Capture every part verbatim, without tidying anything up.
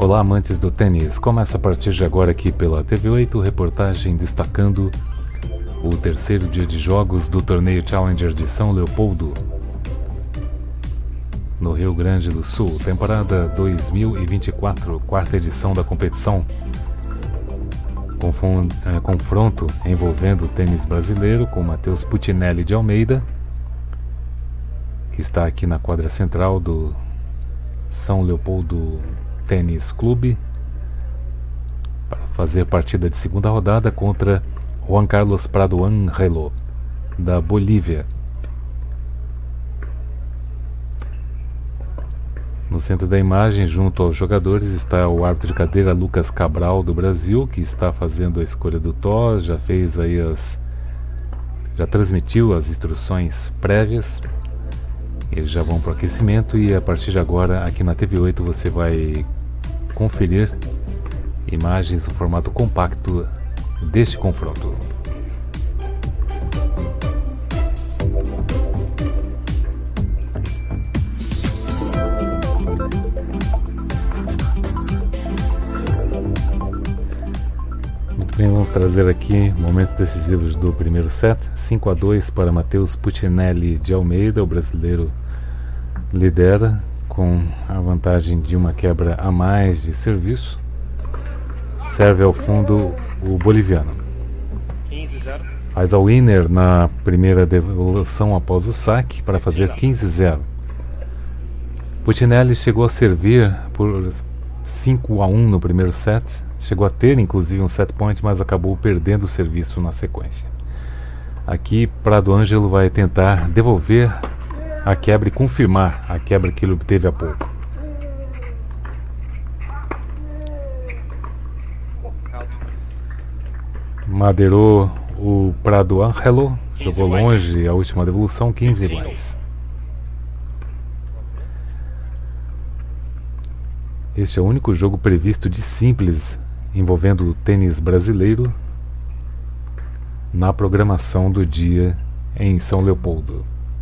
Olá, amantes do tênis. Começa a partir de agora aqui pela T V oito, reportagem destacando o terceiro dia de jogos do torneio Challenger de São Leopoldo, no Rio Grande do Sul, temporada dois mil e vinte e quatro, quarta edição da competição. Confon- eh, confronto envolvendo o tênis brasileiro com Matheus Puccinelli de Almeida, que está aqui na quadra central do São Leopoldo Tênis Clube, para fazer partida de segunda rodada contra Juan Carlos Prado Angelo, da Bolívia. No centro da imagem, junto aos jogadores, está o árbitro de cadeira Lucas Cabral, do Brasil, que está fazendo a escolha do toss, já fez aí as... já transmitiu as instruções prévias. Eles já vão para o aquecimento e a partir de agora, aqui na T V oito, você vai conferir imagens no formato compacto deste confronto. Muito bem, vamos trazer aqui momentos decisivos do primeiro set. cinco a dois para Matheus Puccinelli de Almeida. O brasileiro lidera com a vantagem de uma quebra a mais de serviço. Serve ao fundo o boliviano. quinze a zero. Faz a winner na primeira devolução após o saque para fazer quinze a zero. Puccinelli chegou a servir por cinco a um no primeiro set. Chegou a ter inclusive um set point, mas acabou perdendo o serviço na sequência. Aqui Prado Angelo vai tentar devolver a quebra e confirmar a quebra que ele obteve há pouco. Madeirou o Prado Angelo, jogou longe a última devolução, quinze iguais. Este é o único jogo previsto de simples envolvendo o tênis brasileiro na programação do dia em São Leopoldo.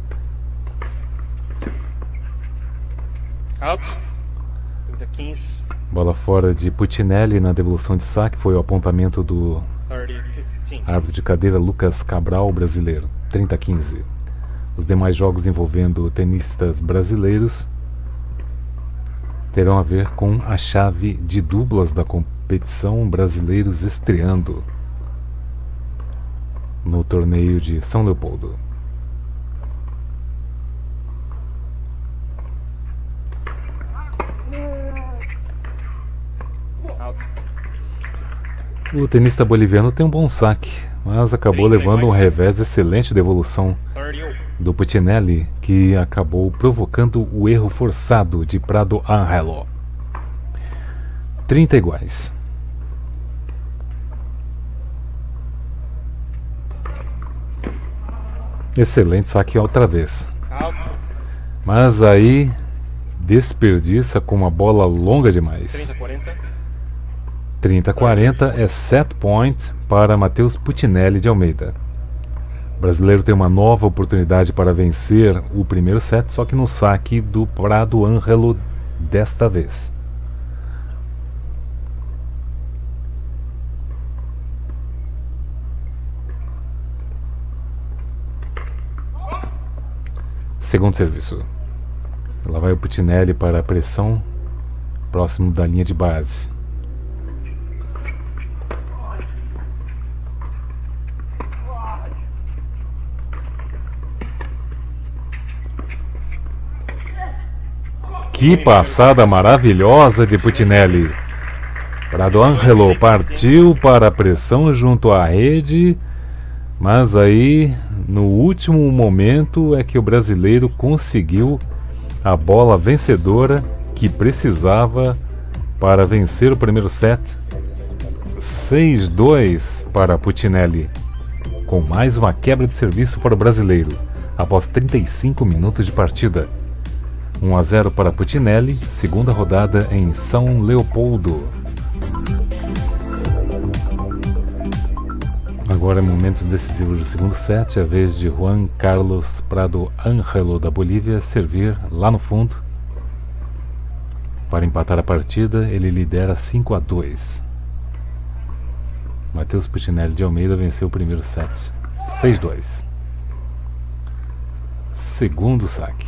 Out. trinta a quinze. Bola fora de Puccinelli na devolução de saque, foi o apontamento do trinta a quinze. árbitro de cadeira Lucas Cabral, brasileiro. trinta a quinze. Os demais jogos envolvendo tenistas brasileiros terão a ver com a chave de duplas da competição, brasileiros estreando no torneio de São Leopoldo. O tenista boliviano tem um bom saque, mas acabou levando um revés. Excelente devolução do Puccinelli, que acabou provocando o erro forçado de Prado Angelo. trinta iguais. Excelente saque outra vez. Mas aí desperdiça com uma bola longa demais. trinta a quarenta. trinta a quarenta é set point para Matheus Puccinelli de Almeida. O brasileiro tem uma nova oportunidade para vencer o primeiro set, só que no saque do Prado Angelo desta vez. Segundo serviço. Lá vai o Puccinelli para a pressão próximo da linha de base. Que passada maravilhosa de Puccinelli. Prado Angelo partiu para a pressão junto à rede, mas aí no último momento é que o brasileiro conseguiu a bola vencedora que precisava para vencer o primeiro set. seis a dois para Puccinelli, com mais uma quebra de serviço para o brasileiro após trinta e cinco minutos de partida. um a zero para Puccinelli, segunda rodada em São Leopoldo. Agora, momentos decisivos do segundo set, a vez de Juan Carlos Prado Angelo, da Bolívia, servir lá no fundo. para empatar a partida. Ele lidera cinco a dois. Matheus Puccinelli de Almeida venceu o primeiro set, seis a dois. Segundo saque.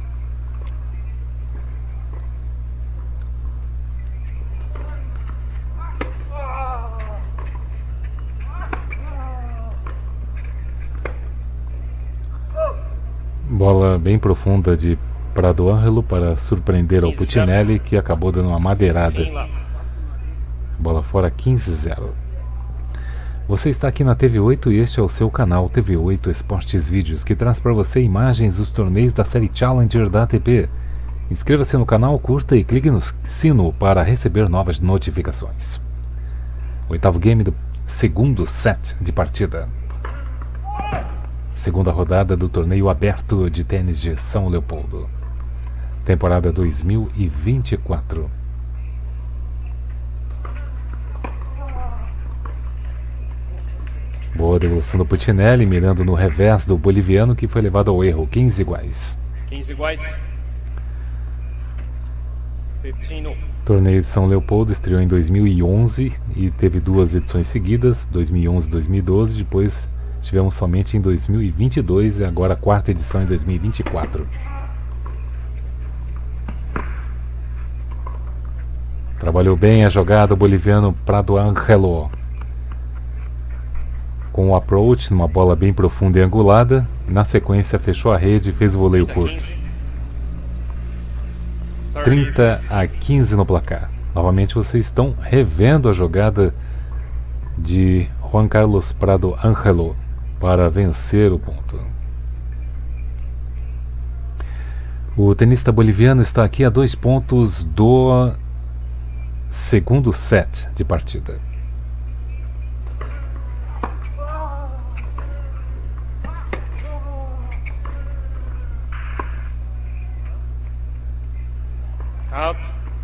Bola bem profunda de Prado Angelo para surpreender ao Puccinelli, que acabou dando uma madeirada. Bola fora, quinze a zero. Você está aqui na T V oito e este é o seu canal T V oito Esportes Vídeos, que traz para você imagens dos torneios da série Challenger da A T P. Inscreva-se no canal, curta e clique no sino para receber novas notificações. Oitavo game do segundo set de partida. Segunda rodada do torneio aberto de tênis de São Leopoldo. Temporada dois mil e vinte e quatro. Boa devolução do Puccinelli, mirando no revés do boliviano, que foi levado ao erro. quinze iguais. quinze iguais. quinze. Torneio de São Leopoldo estreou em dois mil e onze e teve duas edições seguidas, dois mil e onze e dois mil e doze. Depois tivemos somente em dois mil e vinte e dois e agora a quarta edição em dois mil e vinte e quatro. Trabalhou bem a jogada o boliviano Prado Angelo. Com o approach, numa bola bem profunda e angulada. Na sequência fechou a rede e fez o voleio curto. trinta a quinze no placar. Novamente vocês estão revendo a jogada de Juan Carlos Prado Angelo para vencer o ponto. O tenista boliviano está aqui a dois pontos do segundo set de partida. Out.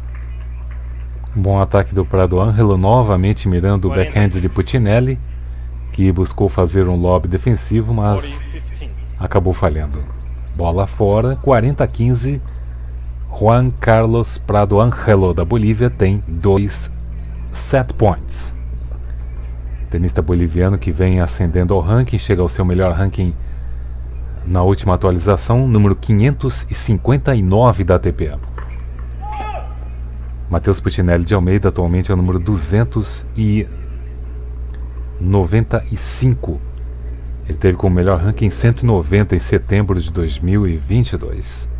Bom ataque do Prado Angelo, novamente mirando o backhand de Puccinelli, que buscou fazer um lob defensivo, mas acabou falhando. Bola fora, quarenta a quinze. Juan Carlos Prado Angelo da Bolívia tem dois set points. Tenista boliviano que vem ascendendo ao ranking, chega ao seu melhor ranking na última atualização, número quinhentos e cinquenta e nove da A T P. Matheus Puccinelli de Almeida atualmente é o número duzentos e noventa e cinco. Ele teve como melhor ranking cento e noventa em setembro de dois mil e vinte e dois.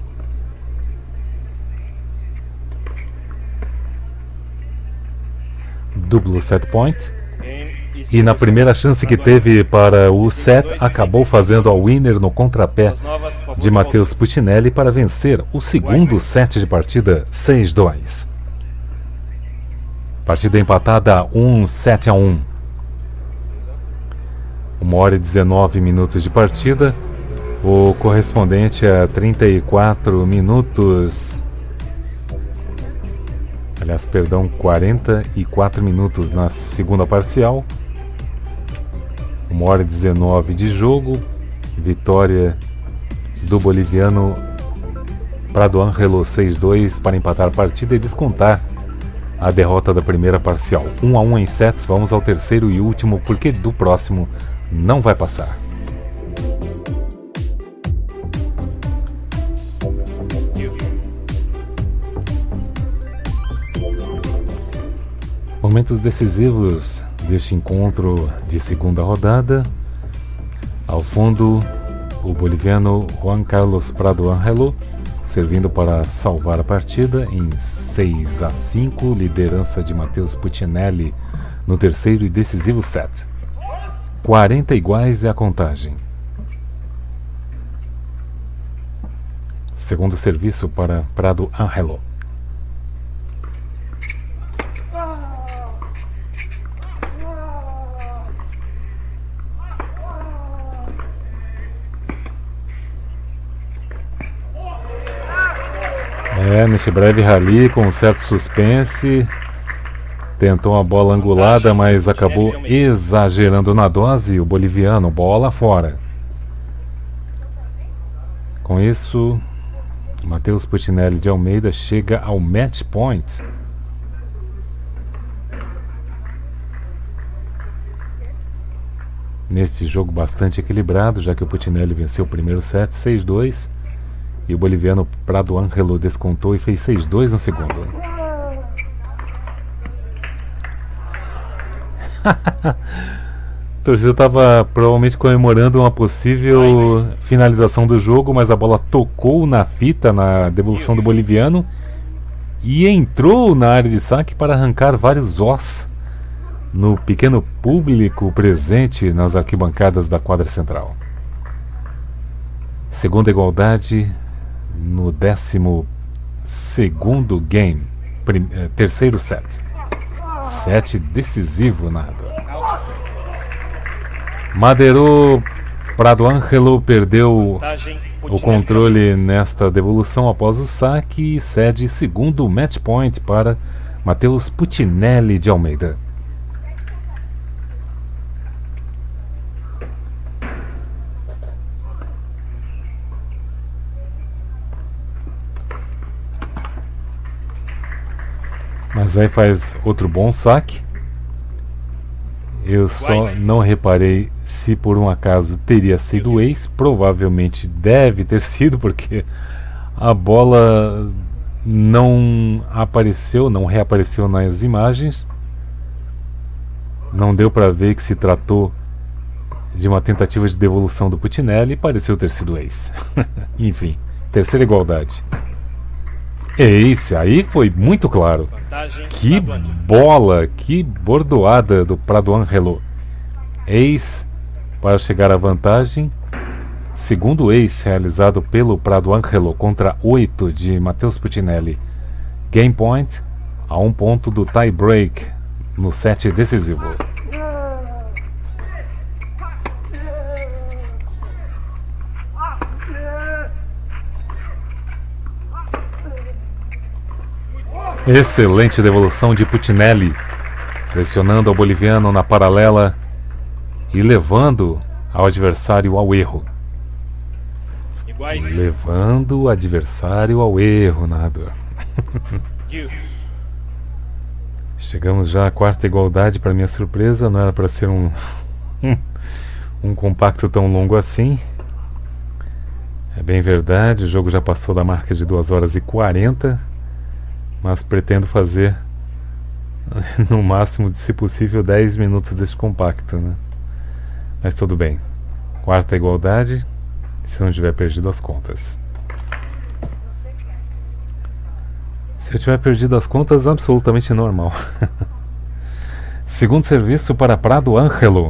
Duplo set point. E na primeira chance que teve para o set, acabou fazendo a winner no contrapé de Matheus Puccinelli para vencer o segundo set de partida, seis a dois. Partida empatada, um sete a um. uma hora e dezenove minutos de partida. O correspondente a trinta e quatro minutos. Aliás, perdão, quarenta e quatro minutos na segunda parcial. uma hora e dezenove de jogo. Vitória do boliviano Prado Angelo seis a dois para empatar a partida e descontar a derrota da primeira parcial. um a um em sets. Vamos ao terceiro e último, porque do próximo não vai passar. Momentos decisivos deste encontro de segunda rodada. Ao fundo, o boliviano Juan Carlos Prado Angelo servindo para salvar a partida em seis a cinco, liderança de Matheus Puccinelli no terceiro e decisivo set. quarenta iguais é a contagem. Segundo serviço para Prado Angelo. É, neste breve rally com um certo suspense, tentou uma bola angulada, mas acabou exagerando na dose. O boliviano, bola fora. Com isso, Matheus Puccinelli de Almeida chega ao match point. Neste jogo bastante equilibrado, já que o Puccinelli venceu o primeiro set seis a dois e o boliviano Prado Ángelo descontou e fez seis a dois no segundo. A torcida estava provavelmente comemorando uma possível finalização do jogo, mas a bola tocou na fita, na devolução do boliviano, e entrou na área de saque para arrancar vários ossos no pequeno público presente nas arquibancadas da quadra central. Segunda igualdade no décimo segundo game, prim, eh, terceiro set. Set decisivo, nada. Madeiro Prado Ángelo perdeu o controle nesta devolução após o saque e cede segundo match point para Matheus Puccinelli de Almeida. Mas aí faz outro bom saque. Eu só não reparei se por um acaso teria sido ace. Provavelmente deve ter sido, porque a bola não apareceu, não reapareceu nas imagens. Não deu para ver que se tratou de uma tentativa de devolução do Puccinelli e pareceu ter sido ace. Enfim, terceira igualdade. Ace, aí foi muito claro. Que bola, que bordoada do Prado Ángelo. Ace para chegar à vantagem. Segundo ace realizado pelo Prado Ángelo contra oito de Matheus Puccinelli. Game point a um ponto do tie break no set decisivo. Excelente devolução de Puccinelli, pressionando o boliviano na paralela e levando ao adversário ao erro. Iguais. Levando o adversário ao erro, narrador. Chegamos já à quarta igualdade, para minha surpresa. Não era para ser um, um compacto tão longo assim. É bem verdade, o jogo já passou da marca de duas horas e quarenta. Mas pretendo fazer no máximo, se possível, dez minutos desse compacto, né? Mas tudo bem. Quarta igualdade, se não tiver perdido as contas. Se eu tiver perdido as contas, absolutamente normal. Segundo serviço para Prado Ángelo.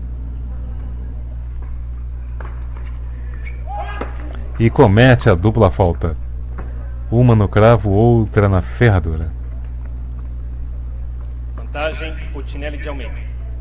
E comete a dupla falta. Uma no cravo, outra na ferradura. Vantagem, Puccinelli de Almeida.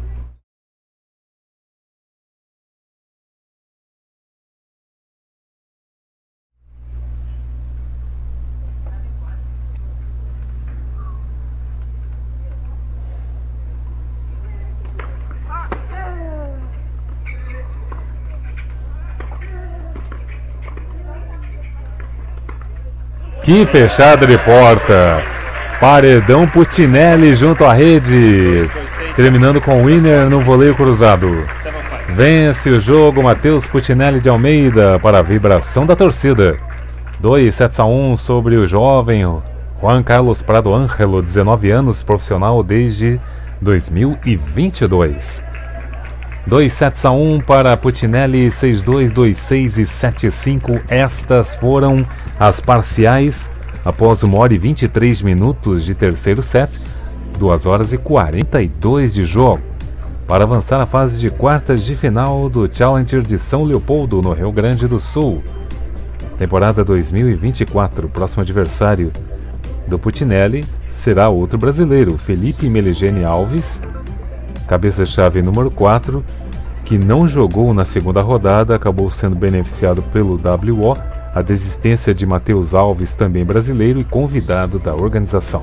Que fechada de porta! Paredão Puccinelli junto à rede, terminando com o winner no voleio cruzado. Vence o jogo Matheus Puccinelli de Almeida para a vibração da torcida. dois sets a um sobre o jovem Juan Carlos Prado Ángelo, dezenove anos, profissional desde dois mil e vinte e dois. dois sets a um para Puccinelli, seis a dois, dois a seis e sete a cinco. Estas foram as parciais após uma hora e vinte e três minutos de terceiro set, duas horas e quarenta e dois de jogo, para avançar à fase de quartas de final do Challenger de São Leopoldo, no Rio Grande do Sul. Temporada dois mil e vinte e quatro, próximo adversário do Puccinelli será outro brasileiro, Felipe Meligeni Alves, cabeça-chave número quatro, que não jogou na segunda rodada, acabou sendo beneficiado pelo W O, a desistência de Matheus Alves, também brasileiro e convidado da organização.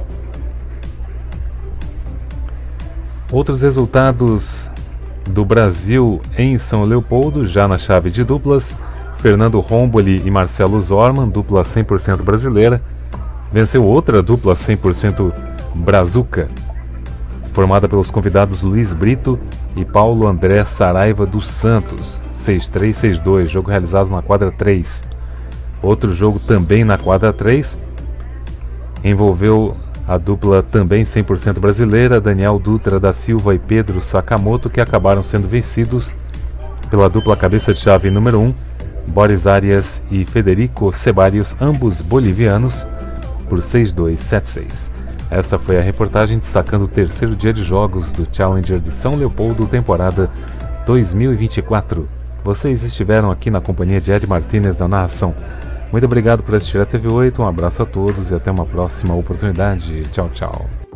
Outros resultados do Brasil em São Leopoldo, já na chave de duplas: Fernando Romboli e Marcelo Zorman, dupla cem por cento brasileira, venceu outra dupla cem por cento brazuca, formada pelos convidados Luiz Brito e Paulo André Saraiva dos Santos, seis três, seis dois, jogo realizado na quadra três. Outro jogo também na quadra três envolveu a dupla também cem por cento brasileira, Daniel Dutra da Silva e Pedro Sakamoto, que acabaram sendo vencidos pela dupla cabeça de chave número um, Boris Arias e Federico Ceballos, ambos bolivianos, por seis dois, sete seis. Esta foi a reportagem destacando o terceiro dia de jogos do Challenger de São Leopoldo, temporada dois mil e vinte e quatro. Vocês estiveram aqui na companhia de Ed Martínez na narração. Muito obrigado por assistir a T V oito, um abraço a todos e até uma próxima oportunidade. Tchau, tchau.